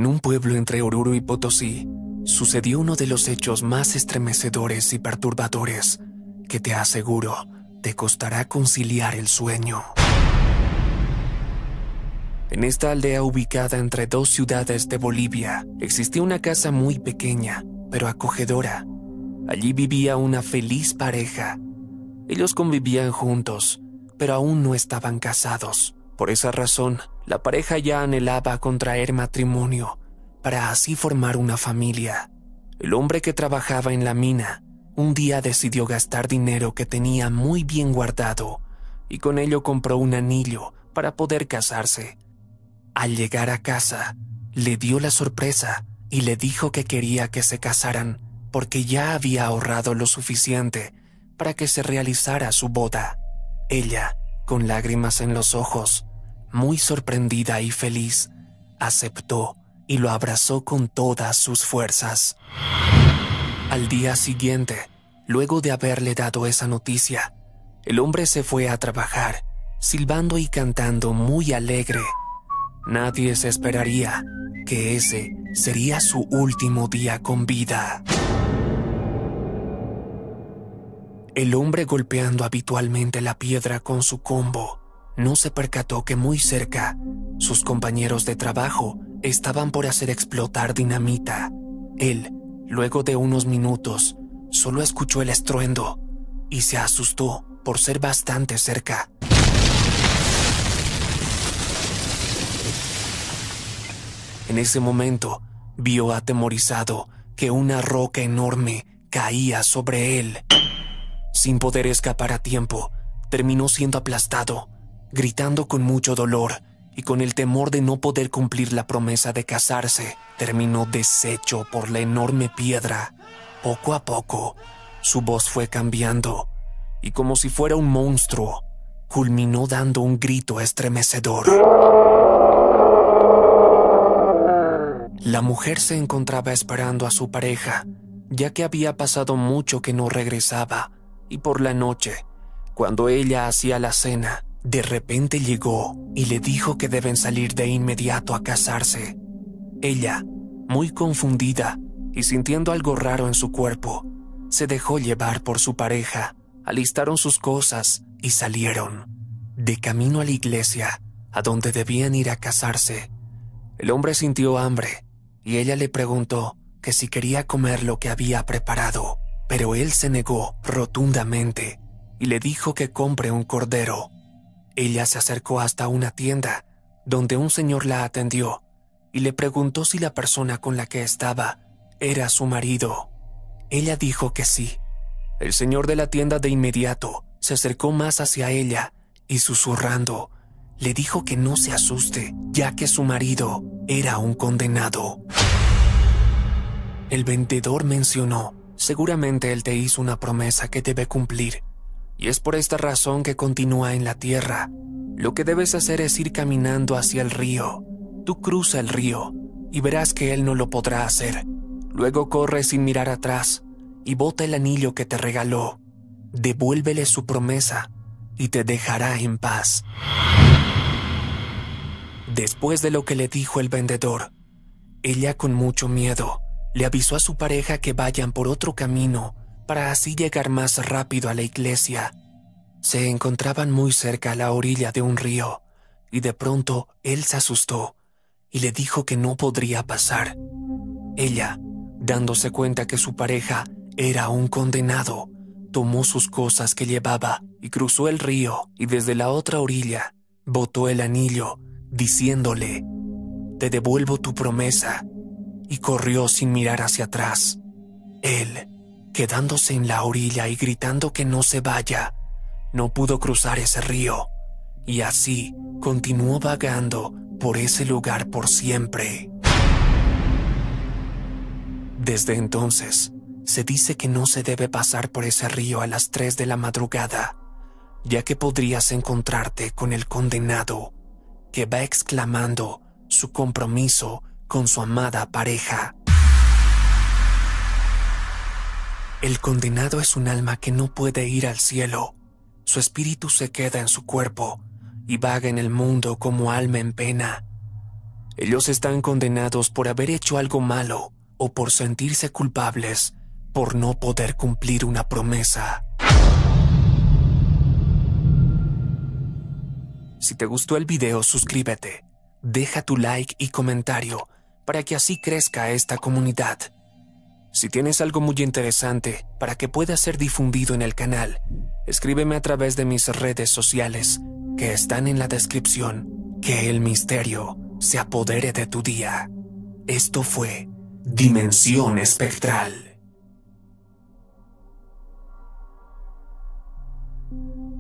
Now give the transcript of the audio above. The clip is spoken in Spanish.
En un pueblo entre Oruro y Potosí, sucedió uno de los hechos más estremecedores y perturbadores que te aseguro te costará conciliar el sueño. En esta aldea ubicada entre dos ciudades de Bolivia, existía una casa muy pequeña, pero acogedora. Allí vivía una feliz pareja. Ellos convivían juntos, pero aún no estaban casados. Por esa razón, la pareja ya anhelaba contraer matrimonio para así formar una familia. El hombre que trabajaba en la mina un día decidió gastar dinero que tenía muy bien guardado y con ello compró un anillo para poder casarse. Al llegar a casa, le dio la sorpresa y le dijo que quería que se casaran porque ya había ahorrado lo suficiente para que se realizara su boda. Ella, con lágrimas en los ojos, muy sorprendida y feliz, aceptó y lo abrazó con todas sus fuerzas. Al día siguiente, luego de haberle dado esa noticia, el hombre se fue a trabajar, silbando y cantando muy alegre. Nadie se esperaría que ese sería su último día con vida. El hombre, golpeando habitualmente la piedra con su combo, no se percató que muy cerca, sus compañeros de trabajo estaban por hacer explotar dinamita. Él, luego de unos minutos, solo escuchó el estruendo y se asustó por ser bastante cerca. En ese momento, vio atemorizado que una roca enorme caía sobre él. Sin poder escapar a tiempo, terminó siendo aplastado, gritando con mucho dolor y con el temor de no poder cumplir la promesa de casarse, terminó deshecho por la enorme piedra. Poco a poco, su voz fue cambiando y como si fuera un monstruo, culminó dando un grito estremecedor. La mujer se encontraba esperando a su pareja, ya que había pasado mucho que no regresaba, y por la noche, cuando ella hacía la cena, de repente llegó y le dijo que deben salir de inmediato a casarse. Ella, muy confundida y sintiendo algo raro en su cuerpo, se dejó llevar por su pareja, alistaron sus cosas y salieron. De camino a la iglesia, a donde debían ir a casarse, el hombre sintió hambre y ella le preguntó que si quería comer lo que había preparado, pero él se negó rotundamente y le dijo que compre un cordero. Ella se acercó hasta una tienda, donde un señor la atendió y le preguntó si la persona con la que estaba era su marido. Ella dijo que sí. El señor de la tienda de inmediato se acercó más hacia ella y susurrando, le dijo que no se asuste, ya que su marido era un condenado. El vendedor mencionó, seguramente él te hizo una promesa que debe cumplir, y es por esta razón que continúa en la tierra. Lo que debes hacer es ir caminando hacia el río. Tú cruza el río y verás que él no lo podrá hacer. Luego corre sin mirar atrás y bota el anillo que te regaló. Devuélvele su promesa y te dejará en paz. Después de lo que le dijo el vendedor, ella con mucho miedo le avisó a su pareja que vayan por otro camino para así llegar más rápido a la iglesia. Se encontraban muy cerca a la orilla de un río y de pronto él se asustó y le dijo que no podría pasar. Ella, dándose cuenta que su pareja era un condenado, tomó sus cosas que llevaba y cruzó el río y desde la otra orilla botó el anillo diciéndole, te devuelvo tu promesa, y corrió sin mirar hacia atrás. Él, quedándose en la orilla y gritando que no se vaya, no pudo cruzar ese río, y así continuó vagando por ese lugar por siempre. Desde entonces, se dice que no se debe pasar por ese río a las 3 de la madrugada, ya que podrías encontrarte con el condenado, que va exclamando su compromiso con su amada pareja. El condenado es un alma que no puede ir al cielo. Su espíritu se queda en su cuerpo y vaga en el mundo como alma en pena. Ellos están condenados por haber hecho algo malo o por sentirse culpables por no poder cumplir una promesa. Si te gustó el video, suscríbete, deja tu like y comentario para que así crezca esta comunidad. Si tienes algo muy interesante para que pueda ser difundido en el canal, escríbeme a través de mis redes sociales que están en la descripción. Que el misterio se apodere de tu día. Esto fue Dimensión Espectral.